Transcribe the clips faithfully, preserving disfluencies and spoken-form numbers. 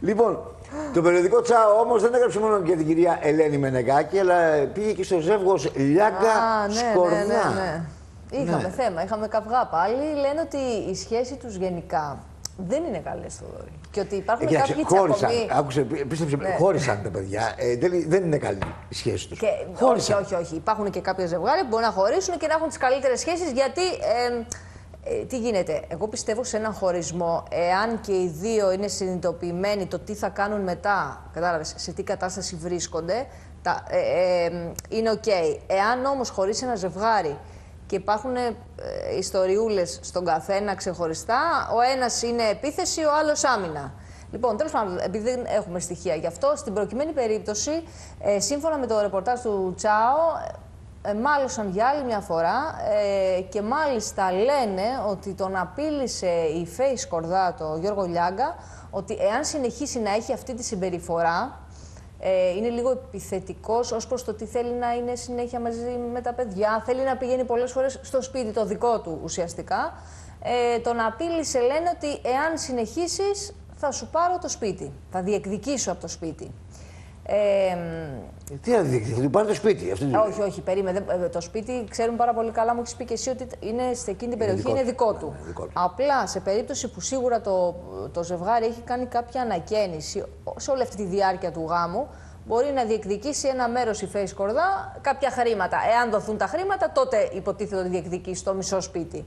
Λοιπόν, το περιοδικό Τσάο όμως δεν έγραψε μόνο για την κυρία Ελένη Μενεγάκη, αλλά πήγε και στο ζεύγος Λιάγκα ναι, Σκορδά. Ναι, ναι, ναι. Είχαμε Ναι. θέμα, είχαμε καυγά πάλι. Λένε ότι η σχέση τους γενικά δεν είναι καλή, Θοδωρή. Και ότι υπάρχουν Ε, κάποιοι χώρισαν, τσακωμοί. άκουσε, πίστεψε, Ναι. χώρισαν τα παιδιά. Ε, δεν, δεν είναι καλή η σχέση τους. Και, όχι, Χώρισαν. όχι, όχι. Υπάρχουν και κάποια ζευγάρια που μπορεί να χωρίσουν και να έχουν τις καλύτερες σχέσεις, γιατί. Ε, ε, τι γίνεται, εγώ πιστεύω σε έναν χωρισμό, εάν και οι δύο είναι συνειδητοποιημένοι το τι θα κάνουν μετά, κατάλαβες, σε τι κατάσταση βρίσκονται, τα, ε, ε, είναι οκ. Okay. Εάν όμως χωρίσει ένα ζευγάρι και υπάρχουν ε, ιστοριούλες στον καθένα ξεχωριστά, ο ένας είναι επίθεση, ο άλλος άμυνα. Λοιπόν, τέλος πάντων, επειδή δεν έχουμε στοιχεία γι' αυτό, στην προκειμένη περίπτωση, ε, σύμφωνα με το ρεπορτάζ του Τσάο, ε, μάλωσαν για άλλη μια φορά ε, και μάλιστα λένε ότι τον απείλησε η Φέη Σκορδά, το Γιώργο Λιάγκα, ότι εάν συνεχίσει να έχει αυτή τη συμπεριφορά, ε, είναι λίγο επιθετικός ως προς το τι θέλει να είναι συνέχεια μαζί με τα παιδιά, θέλει να πηγαίνει πολλές φορές στο σπίτι, το δικό του ουσιαστικά. Ε, τον απείλησε, λένε, ότι εάν συνεχίσεις θα σου πάρω το σπίτι, θα διεκδικήσω από το σπίτι. Ε, Τι να διεκδικήσει, θα του πάρει το σπίτι. Αυτό ε, όχι, όχι, περίμενε. Το σπίτι ξέρουν πάρα πολύ καλά, μου έχει πει και εσύ ότι είναι σε εκείνη την περιοχή, είναι δικό του. Ναι, δικό του. Απλά σε περίπτωση που σίγουρα το, το ζευγάρι έχει κάνει κάποια ανακαίνιση σε όλη αυτή τη διάρκεια του γάμου, μπορεί να διεκδικήσει ένα μέρος η Φέη Σκορδά, κάποια χρήματα. Εάν δοθούν τα χρήματα, τότε υποτίθεται ότι διεκδικήσει το μισό σπίτι.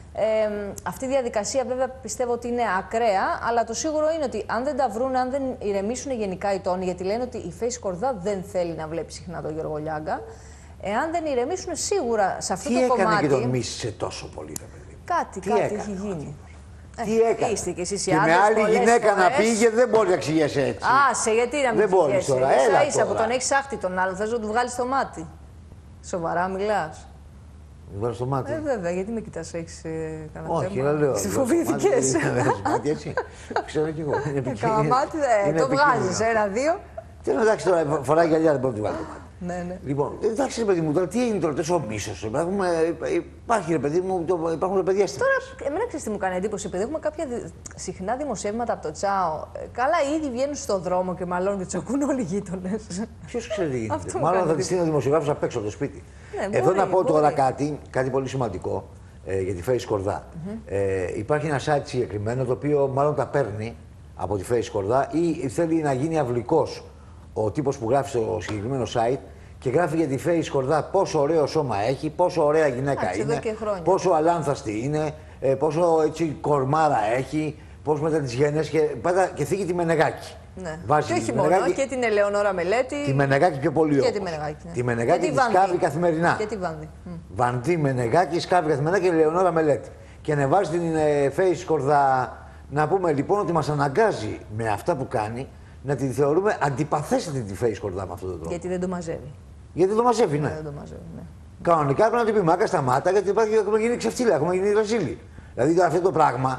Ε, αυτή η διαδικασία βέβαια πιστεύω ότι είναι ακραία, αλλά το σίγουρο είναι ότι αν δεν τα βρουν, αν δεν ηρεμήσουν γενικά οι τόνοι, γιατί λένε ότι η Φέη Σκορδά δεν θέλει να βλέπει συχνά τον Γιώργο Λιάγκα, εάν δεν ηρεμήσουν σίγουρα σε αυτό τι το έκανε κομμάτι. Και τον μίσησε τόσο πολύ, ρε παιδί. Κάτι, Τι κάτι έκανε, έχει γίνει. Τι Ε, έκανε. Είστε και εσείς οι Και με άντρες άλλη πολλές γυναίκα να φορές. πήγε δεν μπορεί να εξηγήσει έτσι. Άσε, γιατί να μην Δεν μπορείς ξηγέσαι. τώρα, Ίσα έλα ίσα που τώρα. τον έχει άχτη τον άλλο, θες να του βγάλει το μάτι. Σοβαρά μιλάς. Μου βάλει στο μάτι. Ε, βέβαια, γιατί με κοιτάς, έχεις ε, κανένα Όχι, θέμα. αλλά λέω. Σε φοβήθηκες. Μάτι έτσι. Ξέρω κι εγώ. Είναι επικίνδυνο. Κάμα μάτι, δε, Είναι το επικίνδυνο. βγάζεις ένα-δύο. Τέλο, εντάξει τώρα, φοράει γυαλιά, δεν μπορεί να του βάλει το μάτι. Ναι, ναι. Λοιπόν, εντάξει, ρε παιδί μου, τώρα τι έγινε τώρα, τόσο μίσο. Υπάρχει, ρε παιδί μου, το, υπάρχουν παιδιά στην. Τώρα, εμένα ξέρεις τι μου κάνει εντύπωση, επειδή έχουμε κάποια δι... συχνά δημοσιεύματα από το Τσάο. ε, Καλά, ήδη βγαίνουν στον δρόμο και μαλώνουν και τους ακούν όλοι οι γείτονες. Ποιο ξέρει τι γίνεται. Αυτό μου Μάλλον κάνει θα τη στείλει ο δημοσιογράφο απ' έξω από το σπίτι. Ναι, Εδώ μπορεί, να πω τώρα μπορεί. κάτι, κάτι πολύ σημαντικό ε, για τη Φέη Σκορδά. Mm-hmm. ε, υπάρχει ένα site συγκεκριμένο το οποίο μάλλον τα παίρνει από τη Φέη Σκορδά ή θέλει να γίνει αυλικός ο τύπος που γράφει στο συγκεκριμένο site και γράφει για τη Φέη Σκορδά πόσο ωραίο σώμα έχει, πόσο ωραία γυναίκα Άξι, εδώ είναι, και χρόνια. πόσο αλάνθαστη είναι, ε, πόσο έτσι κορμάρα έχει, πώς μετά τις γένες και, πάντα, και θίγει τη Μενεγάκη. Ναι. Βάζει Και τη όχι μόνο, Μενεγάκη- και την Ελεονόρα Μελέτη. Τη Μενεγάκη πιο πολύ Και όμως. τη Μενεγάκη. Ναι. Τη Μενεγάκη Και τη Βανδύ. σκάβει καθημερινά. Και τη Βανδύ. Μμ. Βανδύ Μενεγάκη σκάβει καθημερινά και Λεωνόρα Μελέτη. Και ανεβάζει την ε, Φέη Σκορδά. Να πούμε λοιπόν ότι μας αναγκάζει με αυτά που κάνει να τη θεωρούμε αντιπαθέστατη τη Φέη Σκορδά με αυτόν τον τρόπο. Γιατί δεν το μαζεύει. Γιατί το μαζεύει, ναι. Δεν το μαζεύει, ναι. Κανονικά πρέπει να του πει μάκα σταμάτα γιατί υπάρχει, έχουμε γίνει ξεφτύλα, έχουμε γίνει ραζίλη. Δηλαδή αυτό το πράγμα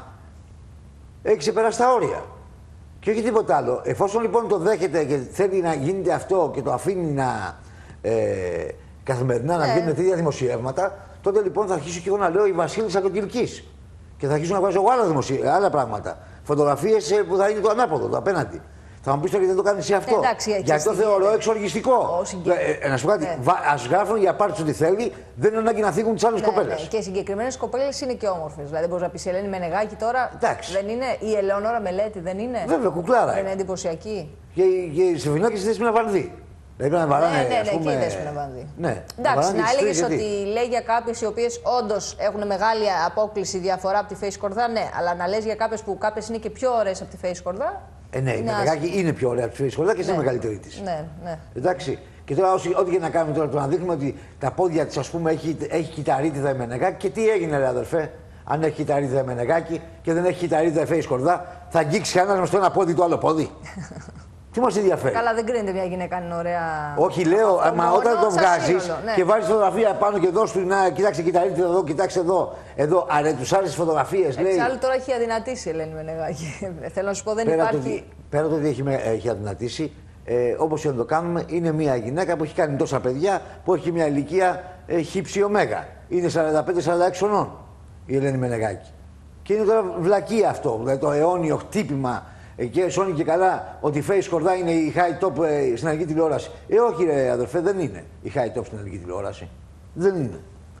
έχει ξεπεράσει τα όρια. Και όχι τίποτα άλλο. Εφόσον λοιπόν το δέχεται και θέλει να γίνεται αυτό και το αφήνει να ε, καθημερινά να Ναι. βγαίνουν τέτοια δημοσιεύματα, τότε λοιπόν θα αρχίσω και εγώ να λέω η Βασίλισσα των Κιλκής. Και θα αρχίσω να βάζω εγώ άλλα, δημοσιε... άλλα πράγματα. Φωτογραφίες ε, που θα είναι το ανάποδο, το απέναντι. Θα μου πει τώρα γιατί δεν το κάνει εσύ αυτό. Εντάξει, έχει γιατί το στοιχεία. θεωρώ εξοργιστικό. Ω, συγκεκριμένα. Ε, ε, να σου πω κάτι. Ναι. Α γράφουν για πάρτι ό,τι θέλει, δεν είναι ανάγκη να θίγουν τι άλλε Ναι, κοπέλε. ναι. Και συγκεκριμένε κοπέλε είναι και όμορφε. Δηλαδή, μπορεί να πει η Ελένη Μενεγάκη τώρα. Εντάξει. Δεν είναι. Η Ελεονόρα Μελέτη δεν είναι. Βέβαια, κουκλάρα. Δεν είναι είναι. εντυπωσιακή. Και, και οι Σεφινάκη στη θέση με ένα Βανδύ. Δηλαδή πρέπει να βαράνε. Ναι, ναι, ας ναι, πούμε... και η Δέσποινα Βανδύ. Ναι. Εντάξει, βαράνε να τις έλεγε τρεις, ότι γιατί. λέει για κάποιε οι οποίε όντω έχουν μεγάλη απόκληση διαφορά από τη Φέη Σκορδά, ναι. Αλλά να λε για κάποιε που κάποιε είναι και πιο ωραίε από τη Φέη Σκορδά. Ε, ναι, η είναι Μενεγάκη άσχημο. είναι πιο ωραία από τη Φέη Σκορδά και είναι Ναι. μεγαλύτερη τη. Ναι, ναι. Εντάξει. Και τώρα, όσοι- ό,τι και να κάνουμε τώρα, το να δείχνουμε ότι τα πόδια τη, α πούμε, έχει, έχει κυταρίτιδα η Μενεγάκη. Και τι έγινε, ρε αδερφέ, αν έχει κυταρίτιδα η Μενεγάκη και δεν έχει κυταρίτιδα η Φέη Σκορδά, θα αγγίξει κανένα με στο ένα πόδι το άλλο πόδι. Τι μα ενδιαφέρει. Καλά, δεν κρίνεται μια γυναίκα αν είναι ωραία. Όχι, λέω, Αυτό μα μόνο, όταν το σαν βγάζει σύνολο, ναι. και βάζει φωτογραφία πάνω και δώσ' του να κοιτάξτε, κυταρίτιδα εδώ, κοιτάξτε εδώ. Εδώ, αρε, του άρεσε φωτογραφίε, λέει. Εξάλλου τώρα έχει αδυνατήσει η Ελένη Μενεγάκη. Θέλω να σου πω, δεν Πέρα υπάρχει. το, ότι- πέρα το ότι έχει, με- έχει αδυνατήσει, ε, όπως και να το κάνουμε, είναι μια γυναίκα που έχει κάνει τόσα παιδιά, που έχει μια ηλικία ε, χύψη ωμέγα. Είναι σαράντα πέντε σαράντα έξι χρονών η Ελένη Μενεγάκη. Και είναι τώρα βλακεία αυτό, δηλαδή το αιώνιο χτύπημα ε, και σώνει και καλά ότι η Face Κορδά είναι η high top ε, στην ελληνική τηλεόραση. Ε, όχι, ρε αδερφέ, δεν είναι η high top στην ελληνική τηλεόραση. Δεν είναι.